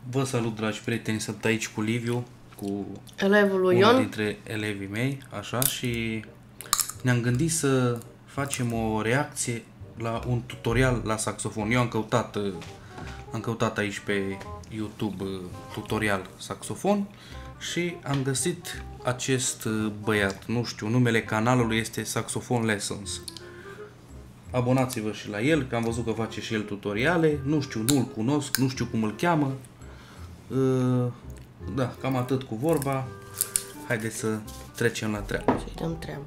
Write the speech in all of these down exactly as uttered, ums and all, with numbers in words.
Vă salut, dragi prieteni, sunt aici cu Liviu, cu elevul lui unul Ion. dintre elevii mei, așa, și ne-am gândit să facem o reacție la un tutorial la saxofon. Eu am căutat, am căutat aici pe YouTube tutorial saxofon și am găsit acest băiat, nu știu, numele canalului este Saxophone Lessons. Abonați-vă și la el, că am văzut că face și el tutoriale, nu știu, nu-l cunosc, nu știu cum îl cheamă. Da, cam atât cu vorba. Haideți să trecem la treabă. Să-i dăm treabă.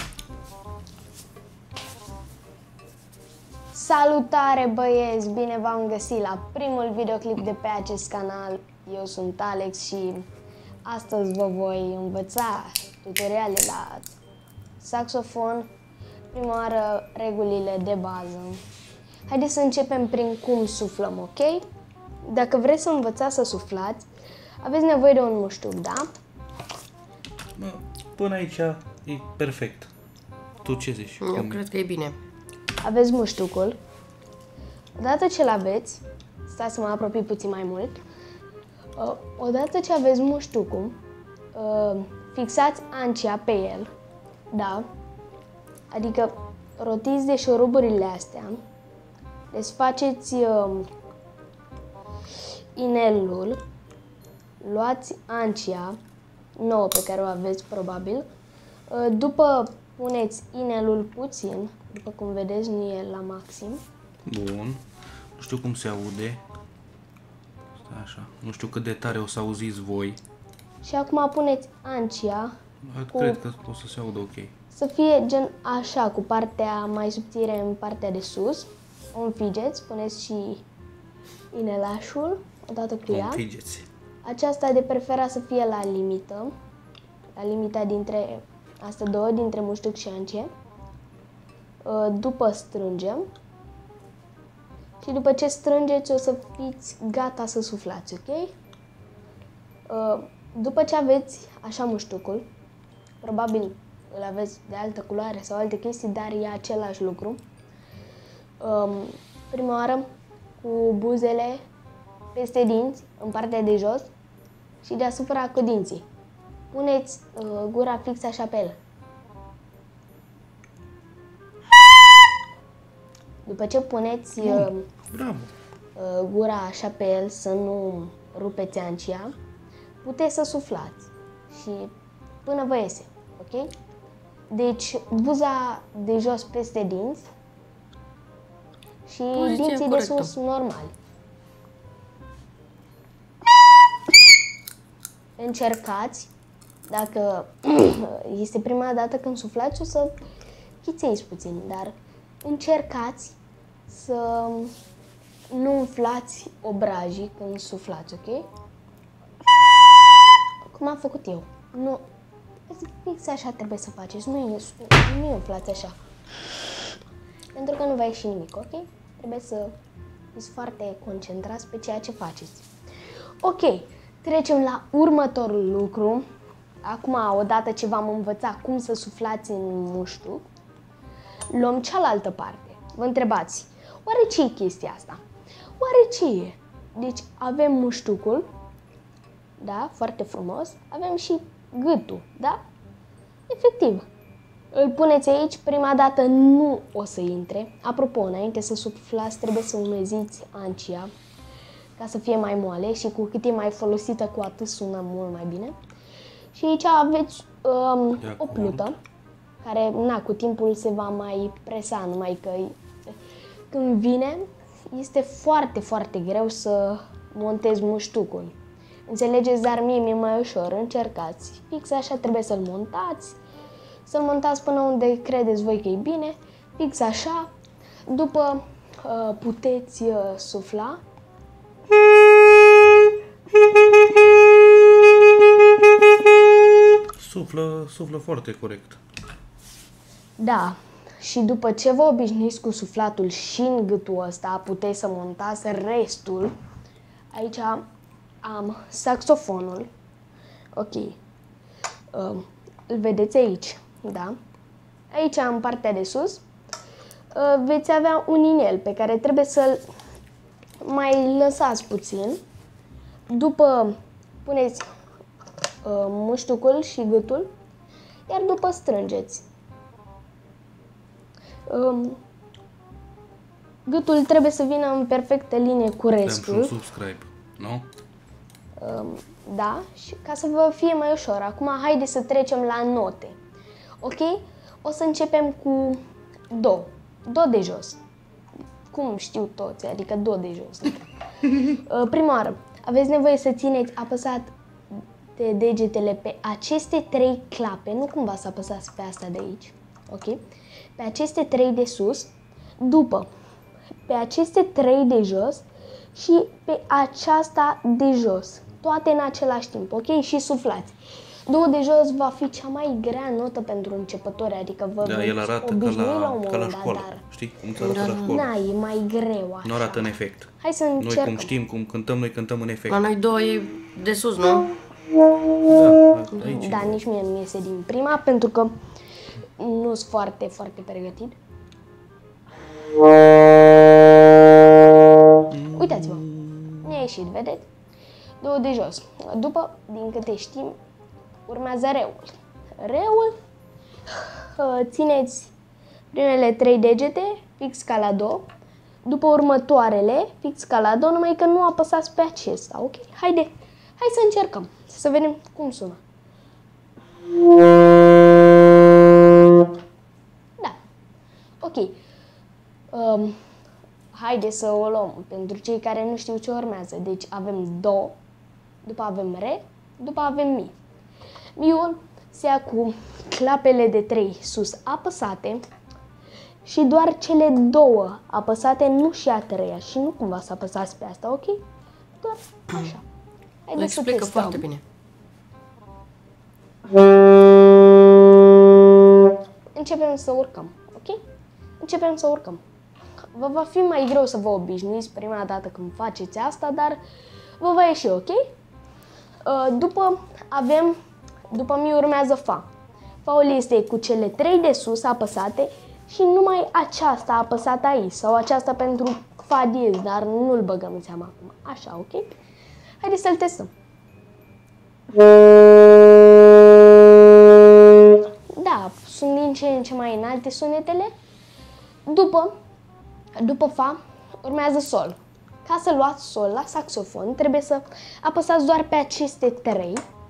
Salutare băieți! Bine v-am găsit la primul videoclip de pe acest canal. Eu sunt Alex și astăzi vă voi învăța tutoriale la saxofon. Prima oară regulile de bază. Haideți să începem prin cum suflăm, ok? Dacă vreți să învățați să suflați, aveți nevoie de un muștuc, da? Bă, până aici e perfect. Tu ce zici? Eu Cum? cred că e bine. Aveți muștucul. Odată ce-l aveți, stați să mă apropii puțin mai mult. Odată ce aveți muștucul, fixați ancia pe el, da? Adică rotiți de șuruburile astea, desfaceți inelul, luați ancia nouă pe care o aveți probabil, după puneți inelul puțin, după cum vedeți, nu e la maxim. Bun. Nu știu cum se aude. Stai așa. Nu știu cât de tare o să auziți voi. Și acum puneți ancia cu... Cred că o să se audă ok. Să fie gen așa, cu partea mai subțire în partea de sus. O înfigeți, puneți și inelașul odată cu ea. Înfigeți. Aceasta de preferat să fie la limită, la limita dintre astea două, dintre muștuc și ancie. După strângem și după ce strângeți o să fiți gata să suflați, ok? După ce aveți așa muștucul, probabil îl aveți de altă culoare sau alte chestii, dar e același lucru. Prima oară cu buzele peste dinți, în partea de jos și deasupra cu dinții. Puneți uh, gura fix așa pe el. După ce puneți uh, Bravo. uh, gura așa pe el, să nu rupeți ancia, puteți să suflați și până vă iese, ok? Deci buza de jos peste dinți și Poziția dinții corectă. de sus normali. Încercați, dacă este prima dată când suflați, o să chițeiți puțin, dar încercați să nu umflați obrajii când suflați, ok? Cum am făcut eu. Nu, fix așa trebuie să faceți, nu e, nu umflați așa. Pentru că nu va ieși nimic, ok? Trebuie să fiți foarte concentrați pe ceea ce faceți. Ok. Trecem la următorul lucru. Acum, odată ce v-am învățat cum să suflați în muștuc, luăm cealaltă parte. Vă întrebați, oare ce e chestia asta? Oare ce e? Deci avem muștucul, da, foarte frumos, avem și gâtul, da? Efectiv. Îl puneți aici, prima dată nu o să intre. Apropo, înainte să suflați, trebuie să umeziți ancia, ca să fie mai moale și cu cât e mai folosită, cu atât sună mult mai bine. Și aici aveți um, o plută, care, na, cu timpul se va mai presa, numai că când vine, este foarte, foarte greu să montezi muștucul. Înțelegeți, dar mie mi-e mai ușor, încercați. Fix așa trebuie să-l montați, să-l montați până unde credeți voi că e bine, fix așa. După uh, puteți uh, sufla. Suflă, suflă foarte corect. Da, și după ce vă obișnuiți cu suflatul și în gâtul ăsta, puteți să montați restul. Aici am saxofonul. Ok. Uh, îl vedeți aici, da? Aici, în partea de sus, uh, veți avea un inel pe care trebuie să-l mai lăsați puțin după puneți uh, muștucul și gâtul, iar după strângeți. Um, gâtul trebuie să vină în perfectă linie cu restul. Dăm și un subscribe, nu? Um, da, și ca să vă fie mai ușor. Acum haideți să trecem la note. Ok? O să începem cu do. Do de jos. Cum știu toți, adică do de jos. uh, prima oară, aveți nevoie să țineți apăsat de degetele pe aceste trei clape, nu cumva să apăsați pe asta de aici. Ok? Pe aceste trei de sus, după pe aceste trei de jos și pe aceasta de jos. Toate în același timp, ok? Și suflați. Do de jos va fi cea mai grea notă pentru începători, adică vă Da, el arată ca obișnui la, la un ca la moment dat, școală, dar știi? Cum se arată la școală. na, e mai greu așa. Nu arată în efect. Hai să Noi încercăm. cum știm, cum cântăm, noi cântăm în efect. La noi două e de sus, nu? Da, aici. Da, nici mie nu iese din prima, pentru că nu sunt foarte, foarte pregătit. Uitați-vă, mi-a ieșit, vedeți? Două de jos. După, din câte știm, urmează reul. Reul, țineți primele trei degete, fix ca la do, după următoarele, fix ca la do, numai că nu apăsați pe acesta, ok? Haide, hai să încercăm, să vedem cum sună. Da, ok. Um, haide să o luăm pentru cei care nu știu ce urmează. Deci avem do, după avem re, după avem mi. Miul se ia cu clapele de trei sus apăsate și doar cele două apăsate, nu și a treia. Și nu cumva să apăsați pe asta, ok? Doar așa. Îl Haideți să explică testăm. foarte bine. Începem să urcăm, ok? Începem să urcăm. Vă va fi mai greu să vă obișnuiți prima dată când faceți asta, dar vă va ieși, ok? După avem, după mi urmează fa. Faul este cu cele trei de sus apăsate și numai aceasta apăsată aici, sau aceasta pentru fa diez, dar nu-l băgăm în seama acum. Așa, ok? Haideți să-l testăm. Da, sunt din ce în ce mai înalte sunetele. După, după fa, urmează sol. Ca să luați sol la saxofon, trebuie să apăsați doar pe aceste trei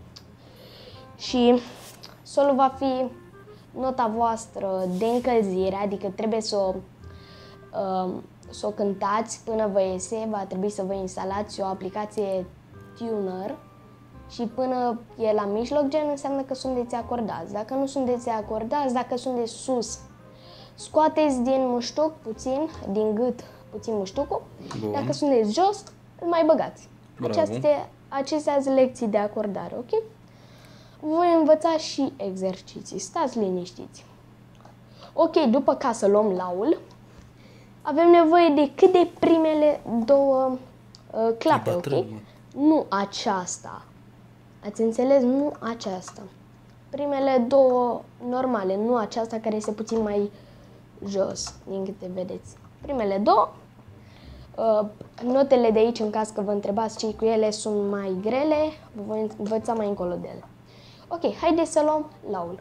și solul va fi nota voastră de încălzire, adică trebuie să o, uh, să o cântați până vă iese, va trebui să vă instalați o aplicație tuner și până e la mijloc, gen, înseamnă că sunteți acordați. Dacă nu sunteți acordați, dacă sunteți sus, scoateți din muștuc puțin, din gât puțin muștucul. Bun. Dacă sunteți jos, îl mai băgați. Bravo. Aceste, acestea sunt lecții de acordare, ok? Voi învăța și exerciții, stați liniștiți. Ok, după ca să luăm laul, avem nevoie de cât de primele două uh, clape, ok? bătrân, mă. Nu aceasta. Ați înțeles? Nu aceasta. Primele două normale, nu aceasta care este puțin mai jos, din câte vedeți. Primele două. Uh, notele de aici, în caz că vă întrebați ce cu ele, sunt mai grele, vă voi învăța mai încolo de ele. Ok, haideți să luăm laul.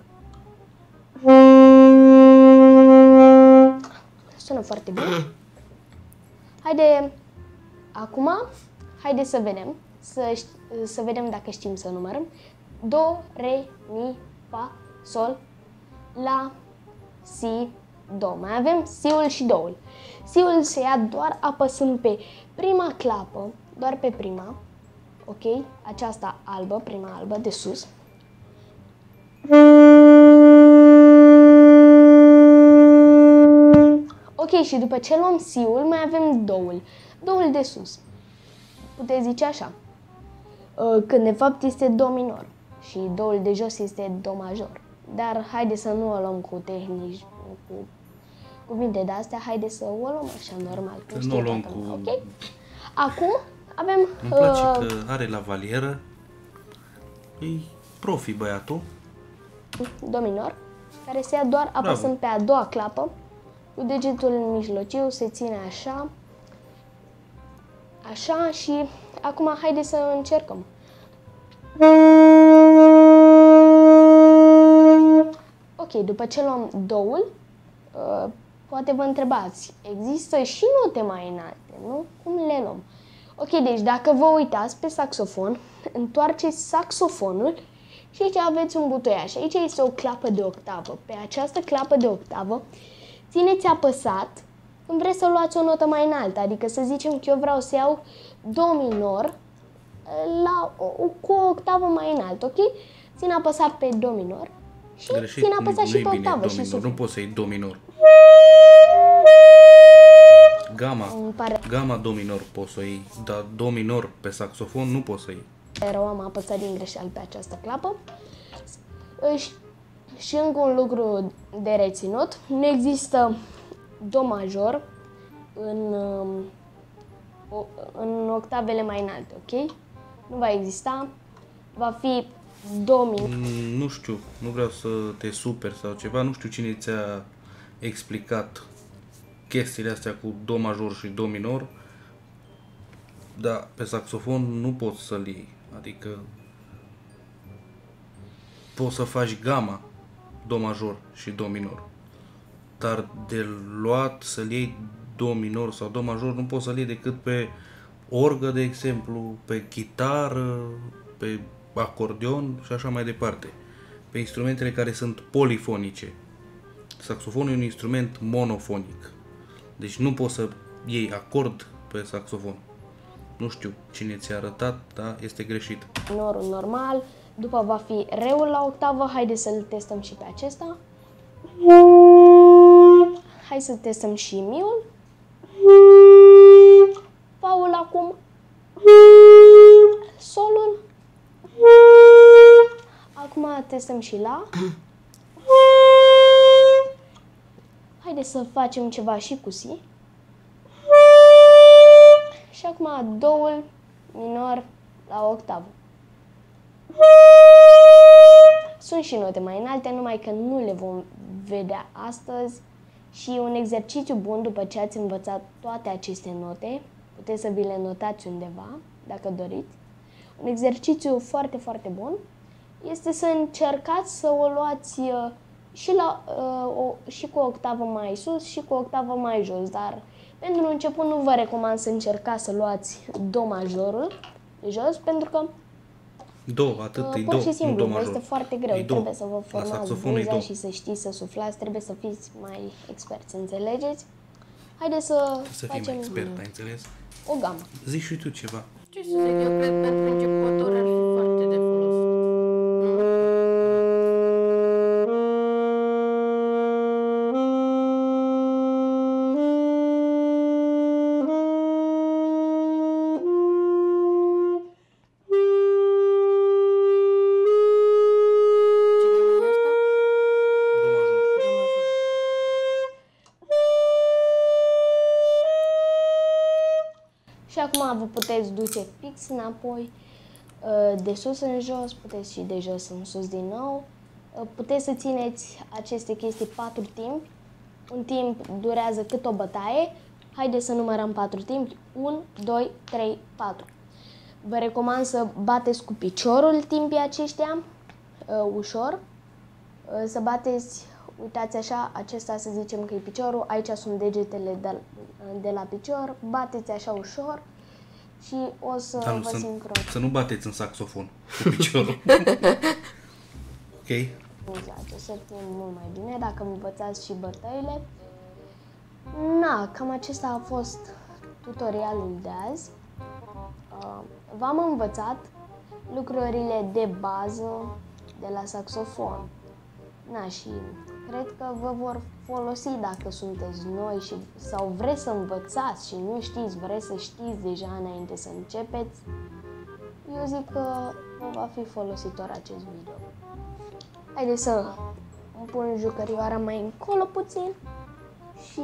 Sună foarte bine. Haide, acum, haideți să vedem, să, să vedem dacă știm să numărăm. Do, re, mi, fa, sol, la, si, do. Mai avem siul și doul. Siul se ia doar apăsând pe prima clapă, doar pe prima, ok? Aceasta albă, prima albă, de sus. Ok, și după ce luăm siul, mai avem doul. Doul de sus. Puteți zice așa, când de fapt este do minor și doul de jos este do major. Dar haide să nu o luăm cu tehnici, cu cuvinte de astea, haide să o luăm așa normal. Să nu o luăm cu... Ok? Acum avem... Îmi place uh, că are lavalieră. E profi băiatul. do minor, care se ia doar apăsând pe a doua clapă, cu degetul în mijlociu se ține așa, așa și acum haide să încercăm. Ok, după ce luăm doul, uh, poate vă întrebați, există și note mai înalte, nu? Cum le luăm? Ok, deci dacă vă uitați pe saxofon, întoarceți saxofonul și aici aveți un butoiaș. Aici este o clapă de octavă. Pe această clapă de octavă țineți apăsat când vreți să luați o notă mai înaltă. Adică să zicem că eu vreau să iau do minor la o, cu o octavă mai înaltă, ok? Țin apăsat pe do minor și Greșit, țin apăsat și pe bine, octavă do și minor. suflu. Nu poți să iei do minor. Gama, Îmi pare gama do minor poți să iei, dar do minor pe saxofon nu poți să iei. rău, am apăsat din greșeală pe această clapă. Și, și încă un lucru de reținut, nu există do major în, um, în octavele mai înalte, ok? Nu va exista, va fi do minor. Mm, Nu știu, nu vreau să te super sau ceva, nu știu cine ți-a explicat chestiile astea cu do major și do minor, dar pe saxofon nu poți să-l iei, adică poți să faci gama do major și do minor, dar de luat să-l iei do minor sau do major nu poți să-l iei decât pe orgă, de exemplu, pe chitară, pe acordeon și așa mai departe, pe instrumentele care sunt polifonice. Saxofonul e un instrument monofonic, deci nu poți să iei acord pe saxofon. Nu știu cine ți-a arătat, dar este greșit. Minorul normal, după va fi reul la octavă, haideți să-l testăm și pe acesta. Hai să testăm și miul. Faul acum. Solul. Acum testăm și la. Haideți să facem ceva și cu si. Și acum doul minor la octavă. Sunt și note mai înalte, numai că nu le vom vedea astăzi. Și un exercițiu bun după ce ați învățat toate aceste note, puteți să vi le notați undeva, dacă doriți. Un exercițiu foarte, foarte bun este să încercați să o luați uh, și, la, uh, o, și cu o octavă mai sus și cu o octavă mai jos, dar pentru început nu vă recomand să încercați să luați do majorul de jos, pentru că Do, atât uh, e pur do, și nu simplu do vă major. este foarte greu, E do. trebuie să vă La formați saxofon e buza do. și să știți să suflați, trebuie să fiți mai experți, înțelegeți? Haideți să Să fii mai facem expert, ai înțeles? o gamă. Zici și tu ceva. Ce să zic, eu cred pentru începători ar fi foarte de folos. Nu? Ce gamă e asta? Do major. Do major. Și acum vă puteți duce fix înapoi, de sus în jos, puteți și de jos în sus din nou. Puteți să țineți aceste chestii patru timpi. Un timp durează cât o bătaie. Haideți să numărăm patru timpi. unu, doi, trei, patru. Vă recomand să bateți cu piciorul timpii aceștia, ușor. Să bateți, uitați așa, acesta să zicem că e piciorul, aici sunt degetele de, de la picior, bateți așa ușor și o să Dar nu, vă să, sincron. să nu bateți în saxofon cu piciorul. Ok? O să fie mult mai bine dacă învățați și bătăile. Na, cam acesta a fost tutorialul de azi. Uh, V-am învățat lucrurile de bază de la saxofon. Na, și cred că vă vor folosi dacă sunteți noi și, sau vreți să învățați și nu știți, vreți să știți deja înainte să începeți. Eu zic că vă va fi folositor acest video. Haideți să îmi pun jucărioara mai încolo puțin și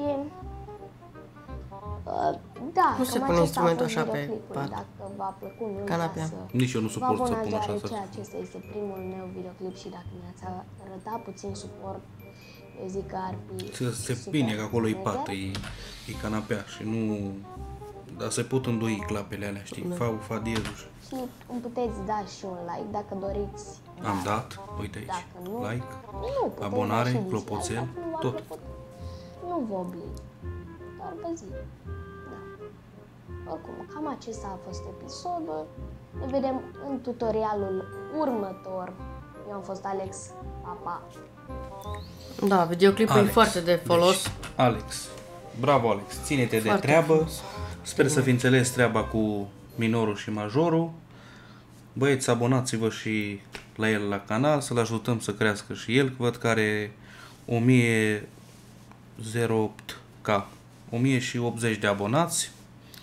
uh, da, Cum se cam pune acesta a instrumentul fost așa pe videoclipul. pat? Dacă v-a plăcut, nu Canapea. uitați să Nici eu nu vă suport să abonați, pun așa deoarece să... acesta este primul meu videoclip și dacă mi-ați arătat puțin suport, eu zic că ar fi Să se super bine că acolo e mega. pat, e, e canapea și nu dar se pot îndoi clapele alea, știi? Da. Fa, fa diezul. Și îmi puteți da și un like dacă doriți. Am dat, uite aici. Dacă nu, Like, nu, puteți abonare, da și clopoțel, dislike, dacă nu v-a tot. plăcut. Nu vă oblig. Doar vă zic. Da. Oricum, cam acesta a fost episodul. Ne vedem în tutorialul următor. Eu am fost Alex. Pa, pa. Da, videoclipul Alex. e foarte de folos. Deci, Alex. Bravo, Alex. Ține-te de Foarte treabă. frumos. Sper să fi înțeles treaba cu minorul și majorul. Băieți, abonați-vă și la el la canal, să-l ajutăm să crească și el. Văd că are o mie zero opt K, o mie optzeci de abonați.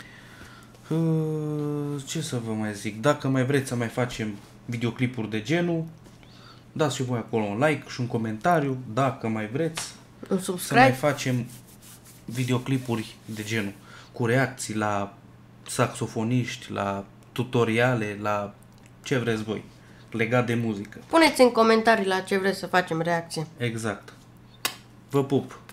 Ce să vă mai zic? Dacă mai vreți să mai facem videoclipuri de genul, dați și voi acolo un like și un comentariu, dacă mai vreți Un să mai subscribe. facem videoclipuri de genul, cu reacții la saxofoniști, la tutoriale, la ce vreți voi, legat de muzică. Puneți în comentarii la ce vreți să facem reacție. Exact. Vă pup!